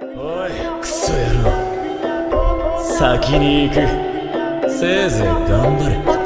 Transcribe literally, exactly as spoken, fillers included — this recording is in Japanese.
おいクソ野郎、先に行く。せいぜい頑張れ。